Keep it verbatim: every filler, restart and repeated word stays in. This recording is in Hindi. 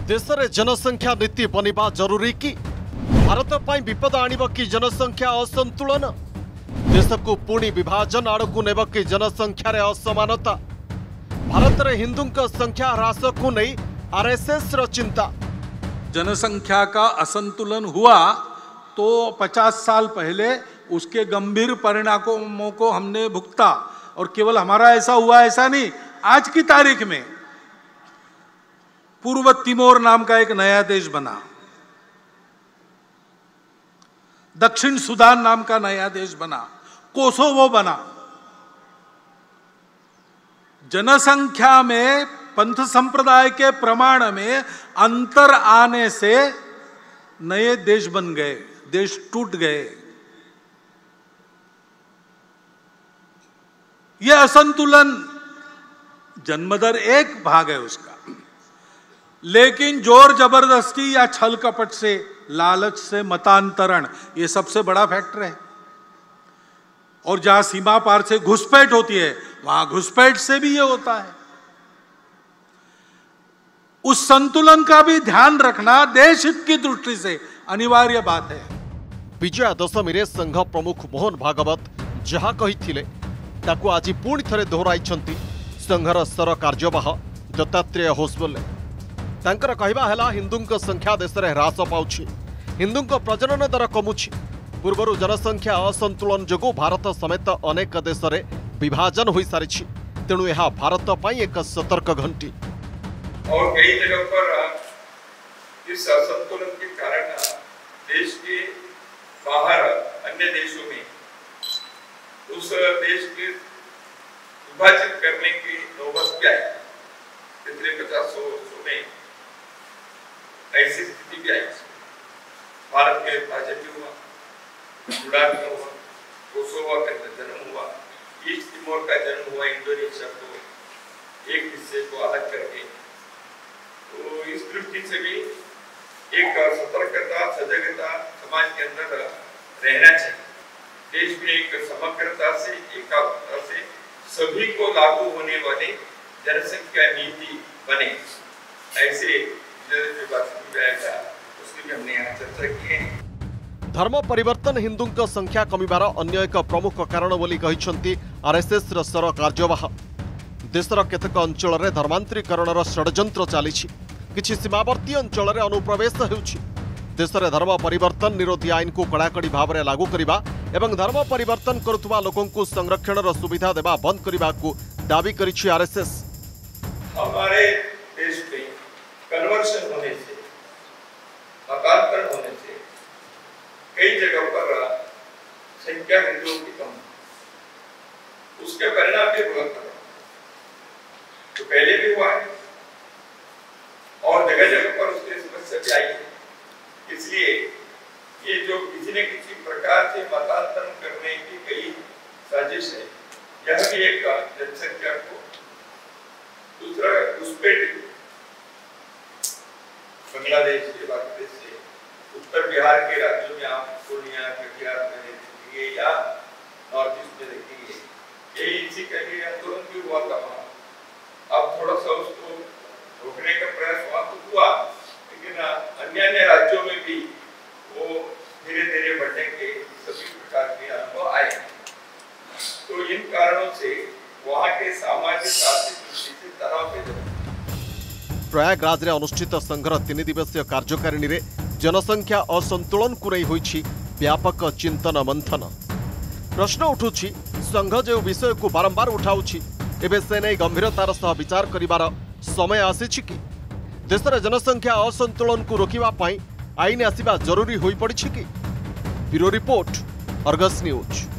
देश में जनसंख्या नीति बनवा जरूरी कि भारत पर विपद आणव कि जनसंख्या असंतुलन देश को पुणी विभाजन आड़ को नेब कि जनसंख्यार असमानता भारत में हिंदू संख्या ह्रास को नहीं आरएसएस र चिंता। जनसंख्या का असंतुलन हुआ तो पचास साल पहले उसके गंभीर परिणामों को हमने भुगता और केवल हमारा ऐसा हुआ ऐसा नहीं, आज की तारीख में पूर्व तिमोर नाम का एक नया देश बना, दक्षिण सूडान नाम का नया देश बना, कोसोवो बना। जनसंख्या में पंथ संप्रदाय के प्रमाण में अंतर आने से नए देश बन गए, देश टूट गए। यह असंतुलन जन्मदर एक भाग है उसका, लेकिन जोर जबरदस्ती या छल कपट से, लालच से मतांतरण ये सबसे बड़ा फैक्टर है। और जहां सीमा पार से घुसपैठ होती है वहां घुसपैठ से भी ये होता है। उस संतुलन का भी ध्यान रखना देश हित की दृष्टि से अनिवार्य बात है। विजया दशमी रे संघ प्रमुख मोहन भागवत जहा कही ताकू आज पुणी थरे दोहराई संघर स्तर कार्यवाह दत्तात्रेय होसबोले। तांकर कहवा है हिंदू संख्या देश में ह्रास पाउछि, हिंदू प्रजनन दर कमुछि। पूर्वर जनसंख्या असंतुलन जोगु भारत समेत अनेक देश में विभाजन हो सारी, तेणु यह भारत पई एक सतर्क घंटी। और कई जगह पर इस असंतुलन के कारण देश के बाहर अन्य देशों में उस देश के विभाजित करने की नौबत क्या है। पिछले पचास वर्षों में ऐसी स्थिति भी आई। भारत के विभाजन भी हुआ, सूडान का हुआ, कोसोवो का जन्म हुआ, ईस्ट तिमोर का जन्म हुआ, इंडोनेशिया को एक हिस्से को अलग करके। तो इस दृष्टि से भी एक सतर्कता, सजगता समाज के अंदर रहना चाहिए। देश में एक समग्रता से, एकाग्रता से सभी को लागू होने वाली जनसंख्या नीति बने, ऐसे उसकी भी हमने यहाँ चर्चा की है। धर्म परिवर्तन हिंदू संख्या कमिबार अन्य एक प्रमुख कारण बोली कहिसंती आरएसएस र स्तर कार्यवाह। देशर केतक अंचल में धर्मांतरीकरण षड्यंत्र चली, किछि सीमावर्ती अंचल में अनुप्रवेश होउछि। देश में धर्म परिवर्तन निरोधी आईन को कड़ाकड़ी भाव में लागू करने एवं धर्म परिवर्तन करुवा लोकों को संरक्षण सुविधा देवा बंद करने को दावी करिछि आरएसएस। हमारे देश में कन्वर्शन होने से, मतांतरण होने से कई जगह पर संख्या हिंदुओं की कम, उसके परिणाम भी भुगतना तो पहले भी हुआ है और जगह जगह पर उसकी समस्या भी आई है। इसलिए ये जो किसी न किसी प्रकार से मतांतरण करने की कई साजिश है, यह भी एक जनसंख्या को दूसरा घुसपैठ बांग्लादेश के बांग्लादेश से उत्तर बिहार के राज्यों में आप पूर्णिया, कटिहार में देखेंगे या नॉर्थ ईस्ट में देखेंगे, यही इसी का लिए आंदोलन भी हुआ था। अब थोड़ा सा उसको रोकने का प्रयास वहां तो हुआ, लेकिन अन्य अन्य राज्यों में भी वो धीरे धीरे बढ़ने के सभी प्रकार के अनुभव आए। तो इन कारणों से वहां के सामाजिक आर्थिक दृष्टि से तनाव पैदा। प्रयागराज रे अनुष्ठित संघर तीन दिवसीय कार्यकारिणी रे जनसंख्या असंतुलन को नहीं होइछि व्यापक चिंतन मंथन। प्रश्न उठुछि संघ जो विषय को बारंबार उठाउछि एबे से नहीं गंभीरतार सह विचार करिवार समय आसीछि कि देश में जनसंख्या असंतुलन को रोकिबा पई आईन आसिबा जरूरी होई पड़िछि कि। Bureau report, Argus news.